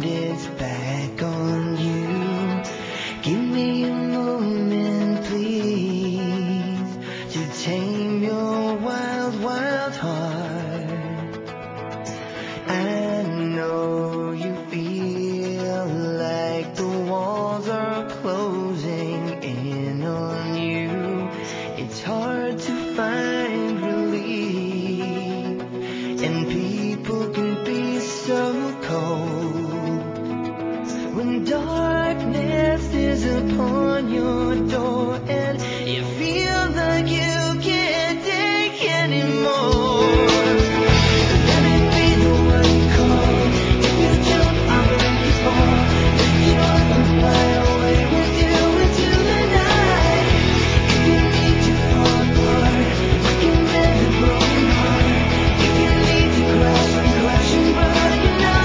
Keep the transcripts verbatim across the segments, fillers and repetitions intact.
turned its back on you. Give me a moment, please, to tame your wild, wild heart. I know you feel like the walls are closing in on you. It's hard to find relief, and people can be so cold when darkness is upon your door and you feel like you can't take anymore. Let me be the one you call. If you jump, I'll break you fall. If you want to fly away with you into the night. If you need to fall apart, I can mend a broken heart. If you need to crash and crash and burn, you're not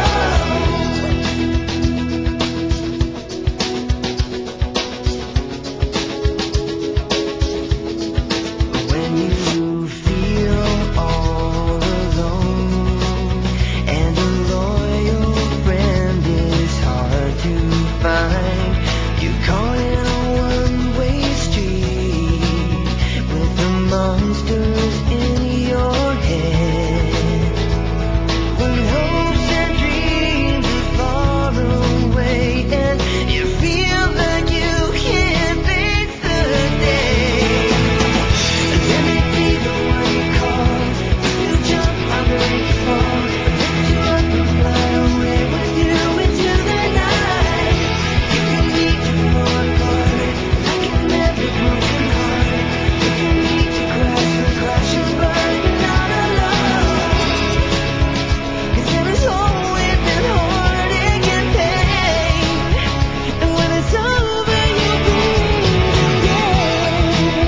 alone. When you feel all alone and a loyal friend is hard to find, you caught in a one-way street with the monsters in your head. When hopes and dreams are far away and you feel like you can't face the day. Let me be the one you call. If you jump, I'll break you fall. Lift you up and fly away with you into the night. If you need to fall apart, I can mend a broken heart. If you need to crash and crash and burn, you're not alone. 'Cause there is always been heartache and pain, and when it's over, you breathe again.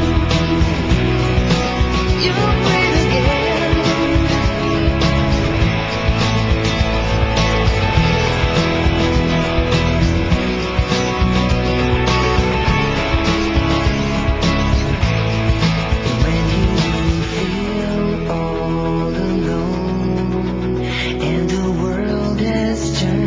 You breathe again. When you feel all alone and the world has turned